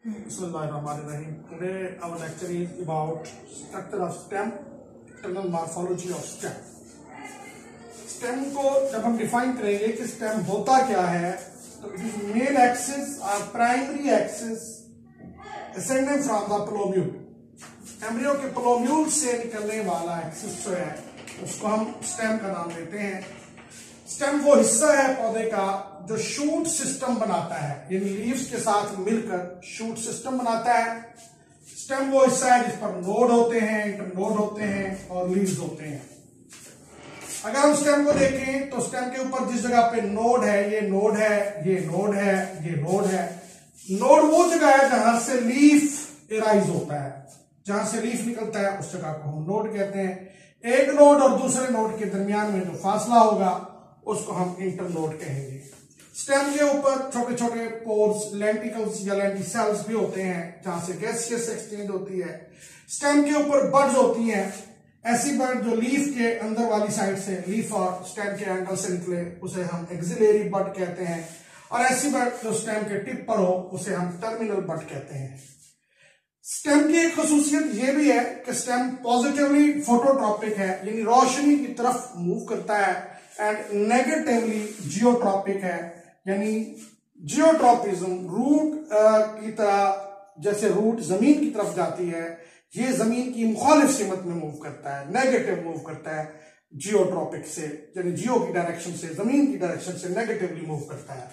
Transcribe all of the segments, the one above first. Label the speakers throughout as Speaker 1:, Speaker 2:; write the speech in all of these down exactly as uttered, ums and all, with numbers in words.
Speaker 1: Bismillahirrahmanirrahim. Today our lecture is about structure of stem, internal morphology of stem. Stem को जब हम define करेंगे कि स्टेम होता क्या है, तो मेन एक्सिस और primary axis ascending from the plumule, embryo के प्लोम्यूल से निकलने वाला एक्सिस जो है उसको हम स्टेम का नाम देते हैं। स्टेम वो हिस्सा है पौधे का जो शूट सिस्टम बनाता है, यानी लीव्स के साथ मिलकर शूट सिस्टम बनाता है। स्टेम वो हिस्सा है जिस पर नोड होते हैं, इंटरनोड होते हैं और लीव्स होते हैं। अगर हम स्टेम को देखें तो स्टेम के ऊपर जिस जगह पे नोड है, ये नोड है, ये नोड है, ये नोड है। नोड वो जगह है जहां से लीफ एराइज होता है, जहां से लीफ निकलता है उस जगह को हम नोड कहते हैं। एक नोड और दूसरे नोड के दरमियान में जो फासला होगा उसको हम इंटरनोड कहेंगे। स्टेम के ऊपर छोटे छोटे पोर्स, लेंटिकल्स या लेंटिसेल्स भी होते हैं जहां से गैसियस एक्सचेंज होती है। स्टेम के ऊपर बड्स होती हैं, ऐसी बड जो लीफ के अंदर वाली साइड से, लीफ और स्टेम के एंगल से निकले उसे हम एक्सिलरी बड कहते हैं, और ऐसी बड जो स्टेम के टिप पर हो उसे हम टर्मिनल बड कहते हैं। स्टेम की एक खसूसियत यह भी है कि स्टेम पॉजिटिवली फोटोट्रॉपिक है, यानी रोशनी की तरफ मूव करता है, एंड नेगेटिवली जियोट्रॉपिक है, यानी जियोट्रॉपिज्म रूट की तरह, जैसे रूट जमीन की तरफ जाती है, ये जमीन की मुखालिफ सिमत में मूव करता है, नेगेटिव मूव करता है जियोट्रॉपिक से, यानी जियो की डायरेक्शन से, जमीन की डायरेक्शन से नेगेटिवली मूव करता है।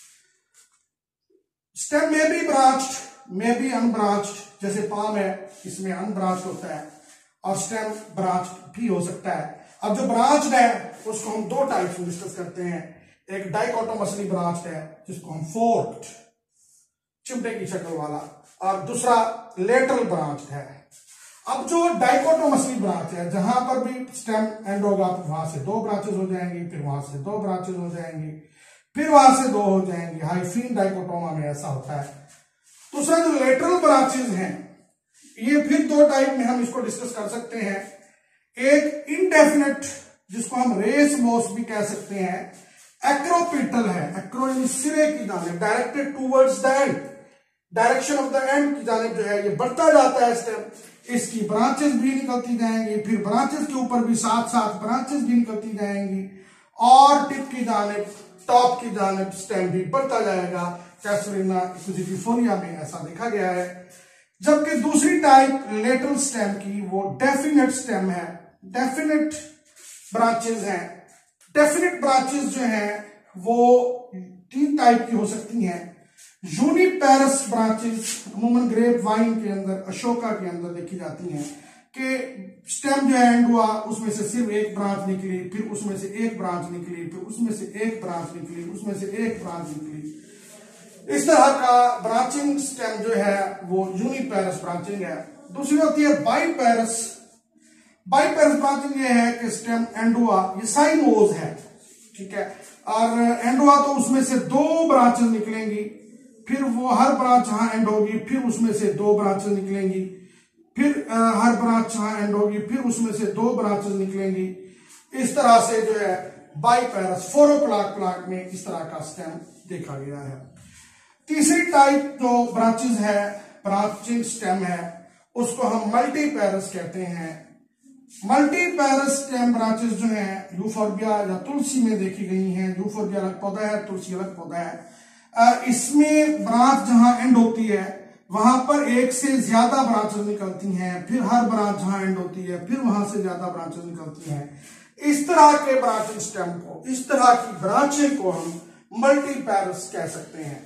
Speaker 1: स्टेम में भी ब्रांच्ड, में भी अनब्रांच्ड, जैसे पाम है इसमें अनब्रांच्ड होता है, और स्टेम ब्रांच्ड भी हो सकता है। अब जो ब्रांच्ड है उसको हम दो टाइप्स में डिस्कस करते हैं। एक डाइकोटोमसली ब्रांच्ड है जिसको हम फोर्क्ड, चिमटे की शक्ल वाला, और दूसरा लेटरल ब्रांच्ड है। अब जो डाइकोटोमसली ब्रांच है, जहां पर भी स्टेम एंड होगा तो वहां से दो ब्रांचेस हो जाएंगी, फिर वहां से दो ब्रांचेस हो जाएंगी, फिर वहां से दो हो जाएंगी। हाइफीन डाइकोटोमा में ऐसा होता है। दूसरा जो लेटरल ब्रांचेस हैं, ये फिर दो टाइप में हम इसको डिस्कस कर सकते हैं। एक इंडेफिनेट, जिसको हम रेस मोस भी कह सकते हैं, एक्रोपिटल है, एक्रो यानी सिरे की जानिब, directed towards the end, direction of the end की जानिब जो है ये बढ़ता जाता है स्टेम। इसकी ब्रांचेस भी निकलती जाएंगी, फिर ब्रांचेस के ऊपर भी साथ साथ ब्रांचेस भी निकलती जाएंगी, और टिप की जानिब, टॉप की जानिब स्टेम भी बढ़ता जाएगा। कैसुलिना एक्विजिटिफोलिया में ऐसा देखा गया है। जबकि दूसरी टाइप लेटरल स्टेम की वो डेफिनेट स्टेम है, डेफिनेट ब्रांचेस हैं। डेफिनेट ब्रांचेस जो हैं वो तीन टाइप की हो सकती हैं। यूनिपेरस ब्रांचेस अमूमन ग्रेप वाइन के अंदर, अशोका के अंदर देखी जाती हैं कि स्टेम जो है एंड हुआ, उसमें से सिर्फ एक ब्रांच निकली, फिर उसमें से एक ब्रांच निकली, फिर उसमें से एक ब्रांच निकली, उसमें से एक ब्रांच निकली। इस तरह का ब्रांचिंग स्टेम जो है वो यूनिपेरस ब्रांचिंग है। दूसरी होती है बाईपेरस। बाईपेरस ब्रांचिंग ये है कि स्टेम एंड हुआ, ये साइनोज है, ठीक है, और एंड हुआ तो उसमें से दो ब्रांचेस निकलेंगी, फिर वो हर ब्रांच जहां एंड होगी, फिर उसमें से दो ब्रांचेस निकलेंगी, फिर आ, हर ब्रांच जहां एंड होगी, फिर उसमें से दो ब्रांचेस निकलेंगी। इस तरह से जो है बाईपेरस फोरोप्लाक प्लाक में इस तरह का स्टेम देखा गया है। तीसरी टाइप जो ब्रांचेस है, ब्रांचिंग स्टेम है, उसको हम मल्टीपेरस कहते हैं। मल्टीपेरस स्टेम ब्रांचेस जो हैं यूफोर्बिया या तुलसी में देखी गई हैं। यूफोर्बिया अलग पौधा है, तुलसी अलग पौधा है। इसमें ब्रांच जहां एंड होती है वहां पर एक से ज्यादा ब्रांचेस निकलती हैं, फिर हर ब्रांच जहां एंड होती है फिर वहां से ज्यादा ब्रांचेस निकलती हैं। इस तरह के ब्रांचिंग स्टेम को, इस तरह की ब्रांचिंग को हम मल्टीपेरस कह सकते हैं।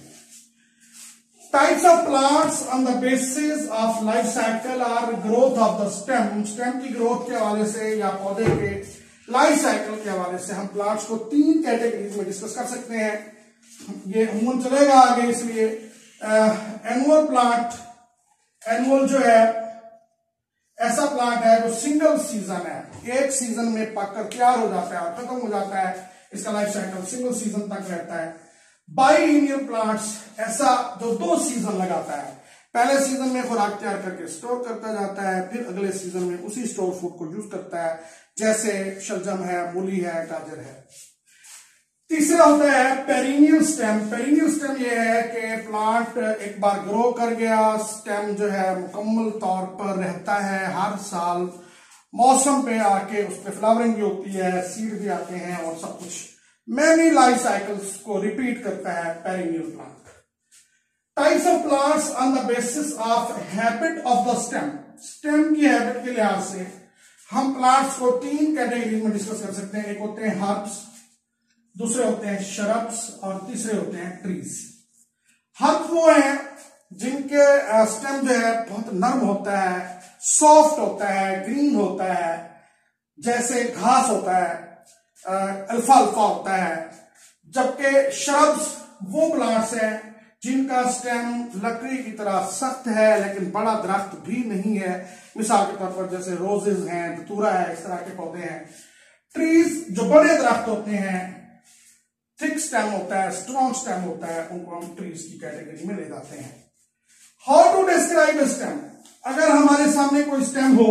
Speaker 1: Types of plants on the basis of life cycle are growth of the stem. Stem की ग्रोथ के हवाले से या पौधे के लाइफ साइकिल के हवाले से हम प्लांट्स को तीन कैटेगरीज में डिस्कस कर सकते हैं। ये अमूमन चलेगा आगे, इसलिए एनुअल प्लांट, एनुअल जो है ऐसा प्लांट है जो सिंगल सीजन है, एक सीजन में पककर तैयार हो जाता है और खत्म हो जाता है, इसका लाइफ साइकिल सिंगल सीजन तक रहता है। बाइलिनियल प्लांट्स ऐसा जो दो सीजन लगाता है, पहले सीजन में खुराक तैयार करके स्टोर करता जाता है, फिर अगले सीजन में उसी स्टोर फूड को यूज करता है, जैसे शलजम है, मूली है, गाजर है। तीसरा होता है पेरिनियल स्टेम। पेरिनियल स्टेम ये है कि प्लांट एक बार ग्रो कर गया, स्टेम जो है मुकम्मल तौर पर रहता है, हर साल मौसम पे आके उस पर फ्लावरिंग भी होती है, सीड भी आते हैं और सब कुछ मैनी लाइफ साइकिल्स को रिपीट करता है perennial plant. Types of plants on the basis of habit of the stem. Stem की हैबिट के लिहाज से हम प्लांट्स को तीन कैटेगरी में डिस्कस कर सकते हैं। एक होते हैं हर्ब्स, दूसरे होते हैं शरब्स और तीसरे होते हैं ट्रीज। हर्ब्स वो हैं जिनके स्टेम जो है बहुत नर्म होता है, सॉफ्ट होता है, ग्रीन होता है, जैसे घास होता है, अल्फाल्फा होता है। जबकि शरब्स वो प्लांट्स हैं जिनका स्टेम लकड़ी की तरह सख्त है लेकिन बड़ा दरख्त भी नहीं है, मिसाल के तौर पर जैसे रोजेज हैं, धतूरा है, इस तरह के पौधे हैं। ट्रीज जो बड़े दरख्त होते हैं, थिक स्टेम होता है, स्ट्रॉन्ग स्टेम होता है, उनको हम ट्रीज की कैटेगरी में ले जाते हैं। How to describe stem. अगर हमारे सामने कोई स्टेम हो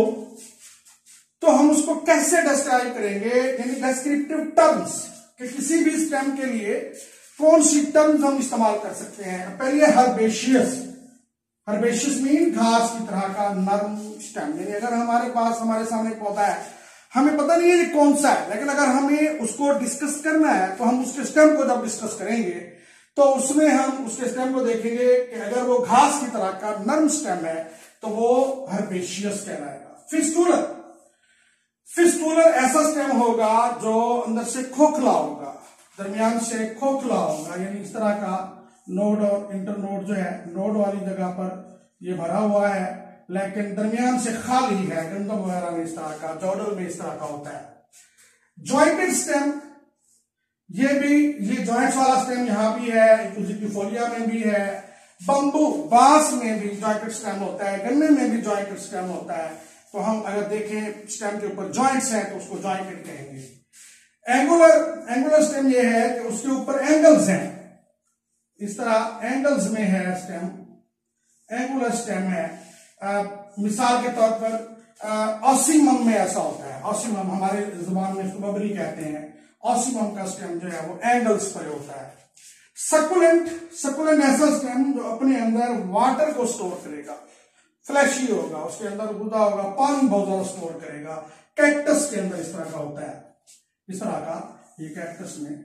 Speaker 1: तो हम उसको कैसे डिस्क्राइब करेंगे, यानी डिस्क्रिप्टिव टर्म्स कि किसी भी स्टेम के लिए कौन सी टर्म्स हम इस्तेमाल कर सकते हैं। पहले हर्बेशियस। हर्बेशियस मीन घास की तरह का नर्म स्टेम। यानी अगर हमारे पास हमारे सामने पौधा है, हमें पता नहीं है ये कौन सा है, लेकिन अगर हमें उसको डिस्कस करना है तो हम उसके स्टेम को जब डिस्कस करेंगे तो उसमें हम उसके स्टेम को देखेंगे कि अगर वो घास की तरह का नर्म स्टेम है तो वो हर्बेशियस कहलाएगा। फिस्टुलर। फिस्टुलर ऐसा स्टेम होगा जो अंदर से खोखला होगा, दरमियान से खोखला होगा, यानी इस तरह का नोड और इंटरनोड जो है, नोड वाली जगह पर ये भरा हुआ है लेकिन दरमियान से खाली है, गंदम वगैरह में इस तरह का, जॉर्डल में इस तरह का होता है। जॉइंटेड स्टेम, ये भी ये जॉइंट्स वाला स्टेम यहां भी है, इक्विजिटिफोलिया में भी है, बंबू बांस में भी जॉइंटेड स्टेम होता है, गन्ने में भी जॉइंटेड स्टेम होता है। तो हम अगर देखें स्टेम के ऊपर जॉइंट्स हैं तो उसको जॉइंटेड कहेंगे। एंगुलर एंगुलर स्टेम ये है कि उसके ऊपर एंगल्स हैं, इस तरह एंगल्स में है स्टेम, एंगुलर स्टेम है। आ, मिसाल के तौर पर ऑसिमम में ऐसा होता है, ऑसिमम हमारे जुबान में इसको बबरी कहते हैं। ऑसिमम का स्टेम जो है वो एंगल्स पर होता है। सकुलेंट, सकुलेंट ऐसा स्टेम जो अपने अंदर वाटर को स्टोर करेगा, फ्लैशी होगा, उसके अंदर गुदा होगा, पानी बहुत ज्यादा स्टोर करेगा। कैक्टस के अंदर इस तरह का होता है, इस तरह का, ये कैक्टस में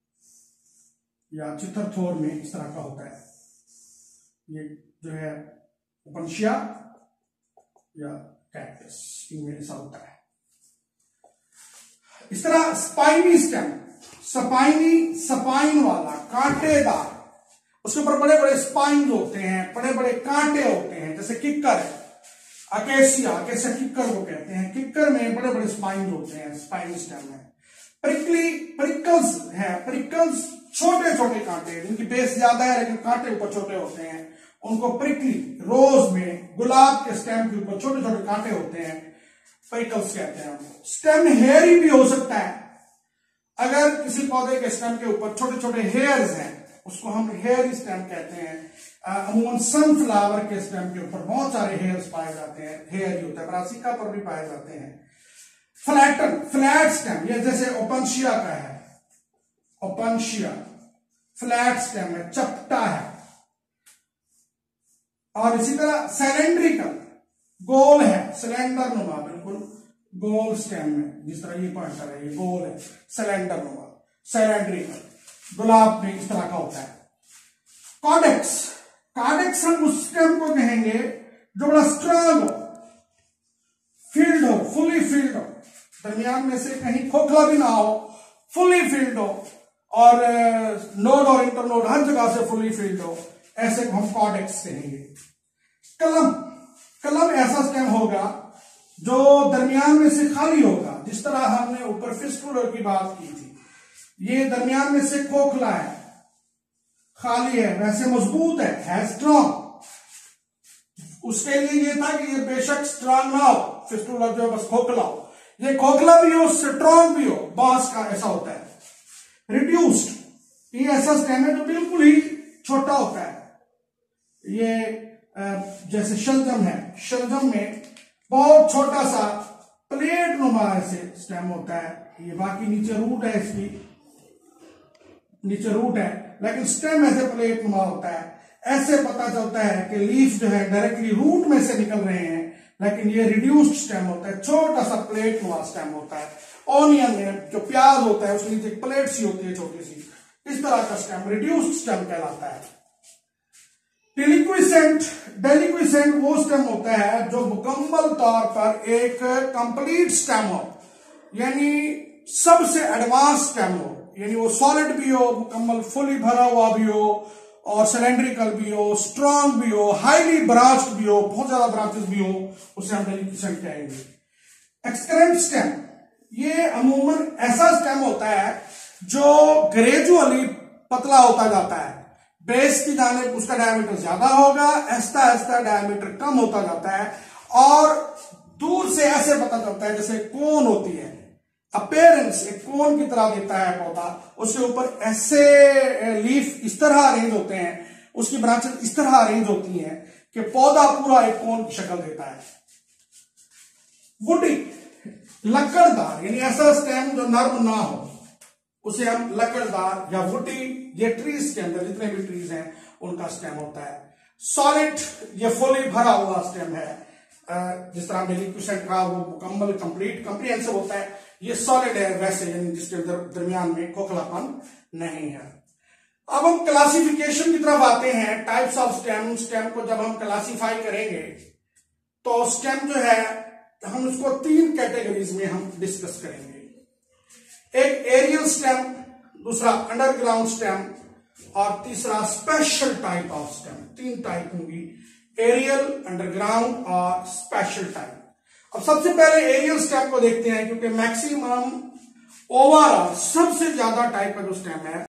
Speaker 1: या चित्रथोर में इस तरह का होता है। ये जो है ओपनशिया या कैक्टस, इनमें ऐसा होता है। इस तरह स्पाइनी स्टेम, स्पाइनी स्पाइन वाला, कांटेदार, उसके ऊपर बड़े बड़े स्पाइन होते हैं, बड़े बड़े कांटे होते हैं, जैसे किक्कर है, अकेसिया, अकेसिया किक्कर को कहते हैं। किक्कर में बड़े बड़े स्पाइन होते हैं, स्पाइनी स्टेम है। प्रिकली, प्रिकल्स है, प्रिकल्स छोटे छोटे कांटे, जिनकी बेस ज्यादा है लेकिन कांटे ऊपर छोटे होते हैं, उनको प्रिकली। रोज में, गुलाब के स्टेम के ऊपर छोटे छोटे कांटे होते हैं, प्रिकल्स कहते हैं उनको। स्टेम हेयरी भी हो सकता है, अगर किसी पौधे के स्टेम के ऊपर छोटे छोटे हेयर्स हैं उसको हम हेयर स्टेम कहते हैं। अमूमन सनफ्लावर के स्टेम के ऊपर बहुत सारे हेयर्स पाए जाते हैं, हेयर ही होता है, ब्रासिका पर भी पाए जाते हैं। फ्लैटन, फ्लैट स्टेम, ये जैसे ओपनशिया का है, ओपनशिया फ्लैट स्टेम है, चपटा है। और इसी तरह सिलेंड्रिकल, गोल है, सिलेंडर नुमा, बिल्कुल गोल स्टेम में, जिस तरह ये पॉइंटर है, ये गोल है, सिलेंडर नुमा, सिलेंड्रिकल। गुलाब में इस तरह का होता है। कॉडेक्स, कॉडेक्स हम उस स्टेम को कहेंगे जो बड़ा स्ट्रांग हो, फील्ड हो, फुली फील्ड हो, दरमियान में से कहीं खोखला भी ना हो, फुली फील्ड हो, और नोड और इंटरनोड हर जगह से फुली फील्ड हो, ऐसे को हम कॉडेक्स कहेंगे। कलम, कलम ऐसा स्टेम होगा जो दरमियान में से खाली होगा, जिस तरह हमने ऊपर फिस्टुलर की बात की थी। ये दरमियान में से खोखला है, खाली है, वैसे मजबूत है, है स्ट्रॉन्ग। उसके लिए ये था कि ये बेशक स्ट्रॉन्ग ना हो, फिस्टुलर जो है बस खोखला हो, ये खोखला भी हो, स्ट्रॉन्ग भी हो, बांस का ऐसा होता है। रिड्यूस्ड, ये ऐसा स्टेम है जो बिल्कुल ही छोटा होता है, ये जैसे शलजम है, शलजम में बहुत छोटा सा प्लेट नुमा ऐसे स्टेम होता है, ये बाकी नीचे रूट है इसकी, नीचे रूट है, लेकिन स्टेम ऐसे प्लेट नुमा होता है। ऐसे पता चलता है कि लीफ जो है डायरेक्टली रूट में से निकल रहे हैं, लेकिन ये रिड्यूस्ड स्टेम होता है, छोटा सा प्लेट नुमा स्टेम होता है। ऑनियन में जो प्याज होता है उसके नीचे प्लेट सी होती है छोटी सी, इस तरह का स्टेम रिड्यूस्ड स्टेम कहलाता है। डेलिक्विसेंट, डेलिक्विसेंट वो स्टेम होता है जो मुकम्मल तौर पर एक कंप्लीट स्टेम हो, यानी सबसे एडवांस स्टेम हो, यानी वो सॉलिड भी हो, मुकम्मल फुली भरा हुआ भी हो, और सिलेंड्रिकल भी हो, स्ट्रांग भी हो, हाईली ब्रांच्ड भी हो, बहुत ज्यादा ब्रांचेस भी हो, उसे हम डेलिक्विसेंट कहेंगे। एक्सकरेंट स्टेम, ये अमूमन ऐसा स्टेम होता है जो ग्रेजुअली पतला होता जाता है, बेस की जानिब उसका डायमीटर ज्यादा होगा, ऐसा ऐसा डायमीटर कम होता जाता है, और दूर से ऐसे पता चलता है जैसे कोन होती है, अपीयरेंस एक कोन की तरह देता है पौधा, उसके ऊपर ऐसे लीफ इस तरह अरेंज होते हैं, उसकी ब्रांचेस इस तरह अरेंज होती हैं कि पौधा पूरा एक कोन की शक्ल देता है। वुडी, लकड़दार, यानी ऐसा स्टेम जो नर्म ना हो, उसे हम लकड़दार या वुडी, ये ट्रीज के अंदर जितने भी ट्रीज हैं उनका स्टेम होता है। सॉलिड, ये फुली भरा हुआ स्टेम है, जिस तरह डेलिक्विसेंट का वो मुकम्मल कंप्लीट कंप्रीहेंसिव होता है, ये सॉलिड है वैसे, यानी जिसके दरमियान में खोखलापन नहीं है। अब हम क्लासिफिकेशन की तरफ आते हैं, टाइप्स ऑफ स्टेम। स्टेम को जब हम क्लासिफाई करेंगे तो स्टेम जो है हम उसको तीन कैटेगरीज में हम डिस्कस करेंगे। एक एरियल स्टेम, दूसरा अंडरग्राउंड स्टेम, और तीसरा स्पेशल टाइप ऑफ स्टेम। तीन टाइप होंगी, एरियल, अंडरग्राउंड और स्पेशल टाइप। अब सबसे पहले एरियल स्टेम को देखते हैं, क्योंकि मैक्सिमम ओवरऑल सबसे ज्यादा टाइप का जो स्टेम है